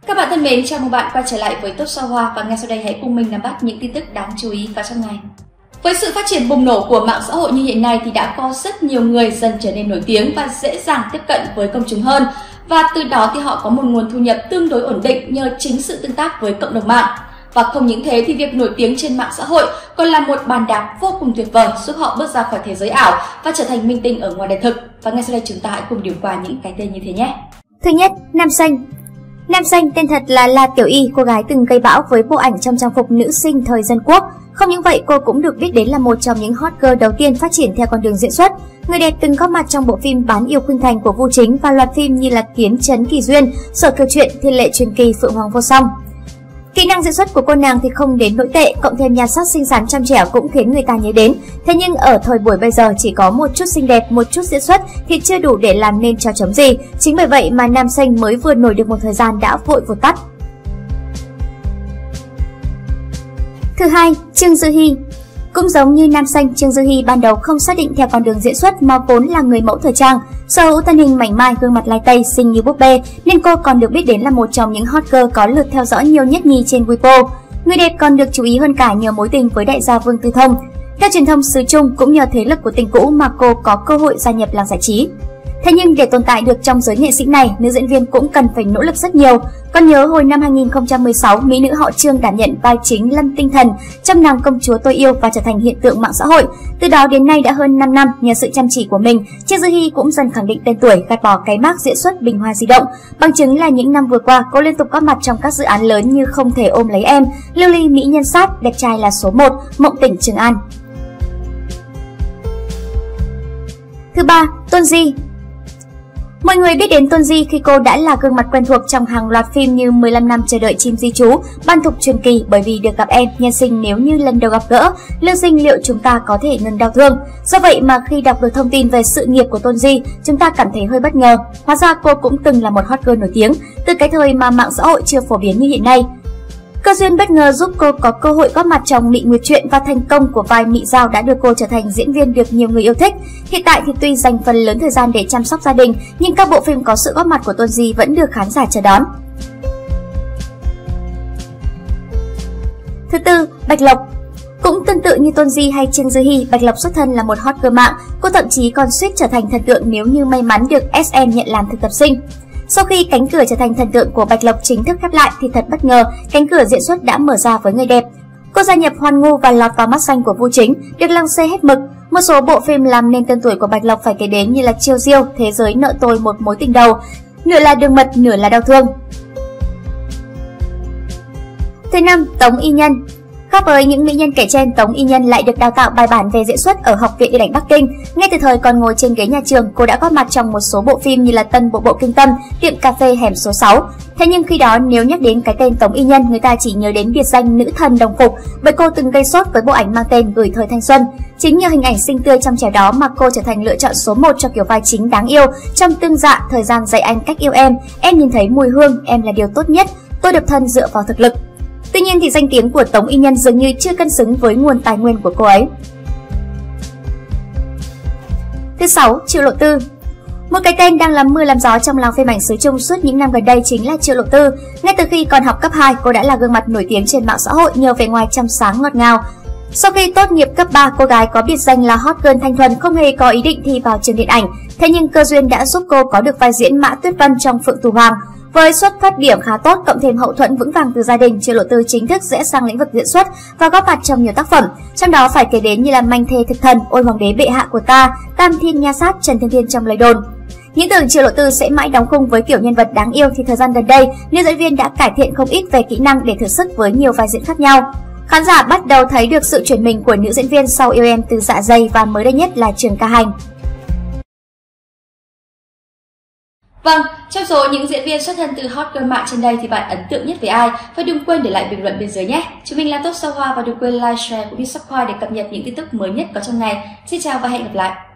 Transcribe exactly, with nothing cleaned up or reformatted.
Các bạn thân mến, chào mừng bạn quay trở lại với Top Sao Hoa và ngay sau đây hãy cùng mình nắm bắt những tin tức đáng chú ý có trong ngày. Với sự phát triển bùng nổ của mạng xã hội như hiện nay thì đã có rất nhiều người dần trở nên nổi tiếng và dễ dàng tiếp cận với công chúng hơn. Và từ đó thì họ có một nguồn thu nhập tương đối ổn định nhờ chính sự tương tác với cộng đồng mạng. Và không những thế thì việc nổi tiếng trên mạng xã hội còn là một bàn đạp vô cùng tuyệt vời giúp họ bước ra khỏi thế giới ảo và trở thành minh tinh ở ngoài đời thực. Và ngay sau đây chúng ta hãy cùng điểm qua những cái tên như thế nhé. Thứ nhất, Nam Xanh. Nam Xanh tên thật là La Tiểu Y, cô gái từng gây bão với bộ ảnh trong trang phục nữ sinh thời dân quốc. Không những vậy, cô cũng được biết đến là một trong những hot girl đầu tiên phát triển theo con đường diễn xuất. Người đẹp từng góp mặt trong bộ phim Bán yêu Khuynh Thành của Vu Chính và loạt phim như là Kiếm Trấn Kỳ Duyên, Sở Kiều Truyện, Thiên Lệ Truyền Kỳ, Phượng Hoàng Vô Song. Kỹ năng diễn xuất của cô nàng thì không đến nỗi tệ, cộng thêm nhan sắc xinh xắn trong trẻo cũng khiến người ta nhớ đến. Thế nhưng ở thời buổi bây giờ chỉ có một chút xinh đẹp, một chút diễn xuất thì chưa đủ để làm nên trò trống gì. Chính bởi vậy mà Nam Xanh mới vừa nổi được một thời gian đã vội vụt tắt. Thứ hai, Trương Dư Hi. Cũng giống như Nam Xanh, Trương Dư Hi ban đầu không xác định theo con đường diễn xuất mà vốn là người mẫu thời trang. Sở hữu thân hình mảnh mai, gương mặt lai tây, xinh như búp bê nên cô còn được biết đến là một trong những hot girl có lượt theo dõi nhiều nhất nhì trên Weibo. Người đẹp còn được chú ý hơn cả nhờ mối tình với đại gia Vương Tư Thông. Theo truyền thông xứ Trung, cũng nhờ thế lực của tình cũ mà cô có cơ hội gia nhập làng giải trí. Thế nhưng để tồn tại được trong giới nghệ sĩ này, nữ diễn viên cũng cần phải nỗ lực rất nhiều. Còn nhớ hồi năm hai nghìn không trăm mười sáu, mỹ nữ họ Trương đảm nhận vai chính Lâm Tinh Thần trong Nàng Công Chúa Tôi Yêu và trở thành hiện tượng mạng xã hội. Từ đó đến nay đã hơn năm năm, nhờ sự chăm chỉ của mình, Trương Dư Hi cũng dần khẳng định tên tuổi, gạt bỏ cái mác diễn xuất bình hoa di động. Bằng chứng là những năm vừa qua, cô liên tục góp mặt trong các dự án lớn như Không Thể Ôm Lấy Em, Lưu Ly Mỹ Nhân Sát, Đẹp Trai Là Số một, Mộng Tỉnh Trường An. Thứ ba, Tôn Di. Mọi người biết đến Tôn Di khi cô đã là gương mặt quen thuộc trong hàng loạt phim như mười lăm năm chờ đợi chim di trú, Ban Thục Truyền Kỳ bởi vì được gặp em, Nhân Sinh Nếu Như Lần Đầu Gặp Gỡ, Lương Sinh Liệu Chúng Ta Có Thể Ngừng Đau Thương. Do vậy mà khi đọc được thông tin về sự nghiệp của Tôn Di, chúng ta cảm thấy hơi bất ngờ. Hóa ra cô cũng từng là một hot girl nổi tiếng từ cái thời mà mạng xã hội chưa phổ biến như hiện nay. Cơ duyên bất ngờ giúp cô có cơ hội góp mặt trong Mị Nguyệt Truyện và thành công của vai Mị Giao đã đưa cô trở thành diễn viên được nhiều người yêu thích. Hiện tại thì tuy dành phần lớn thời gian để chăm sóc gia đình, nhưng các bộ phim có sự góp mặt của Tôn Di vẫn được khán giả chờ đón. Thứ tư, Bạch Lộc. Cũng tương tự như Tôn Di hay Trương Dư Hi, Bạch Lộc xuất thân là một hot girl mạng, cô thậm chí còn suýt trở thành thần tượng nếu như may mắn được ét em nhận làm thực tập sinh. Sau khi cánh cửa trở thành thần tượng của Bạch Lộc chính thức khép lại thì thật bất ngờ, cánh cửa diễn xuất đã mở ra với người đẹp. Cô gia nhập Hoan Ngu và lọt vào mắt xanh của Vu Chính, được lăng xê hết mực. Một số bộ phim làm nên tên tuổi của Bạch Lộc phải kể đến như là Chiêu Diêu, Thế Giới Nợ Tôi Một Mối Tình Đầu, Nửa Là Đường Mật, Nửa Là Đau Thương. Thứ năm, Tống Y Nhân. Khác với những mỹ nhân kể trên, Tống Y Nhân lại được đào tạo bài bản về diễn xuất ở Học viện Điện ảnh Bắc Kinh. Ngay từ thời còn ngồi trên ghế nhà trường, cô đã góp mặt trong một số bộ phim như là Tân Bộ Bộ Kinh Tâm, Tiệm Cà Phê Hẻm Số sáu. Thế nhưng khi đó nếu nhắc đến cái tên Tống Y Nhân, người ta chỉ nhớ đến biệt danh nữ thần đồng phục, bởi cô từng gây sốt với bộ ảnh mang tên Gửi Thời Thanh Xuân. Chính nhờ hình ảnh xinh tươi trong trẻo đó mà cô trở thành lựa chọn số một cho kiểu vai chính đáng yêu trong Tương Dạ, Thời Gian Dạy Anh Cách Yêu Em, Em Nhìn Thấy Mùi Hương, Em Là Điều Tốt Nhất, Tôi Độc Thân Dựa Vào Thực Lực. Tuy nhiên thì danh tiếng của Tống Y Nhân dường như chưa cân xứng với nguồn tài nguyên của cô ấy. Thứ sáu, Triệu Lộ Tư. Một cái tên đang làm mưa làm gió trong làng phim ảnh xứ Trung suốt những năm gần đây chính là Triệu Lộ Tư. Ngay từ khi còn học cấp hai, cô đã là gương mặt nổi tiếng trên mạng xã hội nhờ vẻ ngoài trong sáng ngọt ngào. Sau khi tốt nghiệp cấp ba, cô gái có biệt danh là hot girl thanh thuần không hề có ý định thi vào trường điện ảnh. Thế nhưng cơ duyên đã giúp cô có được vai diễn Mã Tuyết Vân trong Phượng Tù Hoàng. Với xuất phát điểm khá tốt cộng thêm hậu thuẫn vững vàng từ gia đình, Triệu Lộ Tư chính thức rẽ sang lĩnh vực diễn xuất và góp mặt trong nhiều tác phẩm. Trong đó phải kể đến như là Manh Thê Thực Thần, Ôi Hoàng Đế Bệ Hạ Của Ta, Tam Thiên Nha Sát, Trần Thiên Thiên trong Lời Đồn. Những tưởng Triệu Lộ Tư sẽ mãi đóng khung với kiểu nhân vật đáng yêu thì thời gian gần đây, nữ diễn viên đã cải thiện không ít về kỹ năng để thử sức với nhiều vai diễn khác nhau. Khán giả bắt đầu thấy được sự chuyển mình của nữ diễn viên sau Yêu Em Từ Dạ Dày và mới đây nhất là Trường Ca Hành. Vâng, trong số những diễn viên xuất thân từ hot girl mạng trên đây thì bạn ấn tượng nhất với ai? Và đừng quên để lại bình luận bên dưới nhé. Chúng mình là Top Sao Hoa và đừng quên like, share cũng như subscribe để cập nhật những tin tức mới nhất có trong ngày. Xin chào và hẹn gặp lại.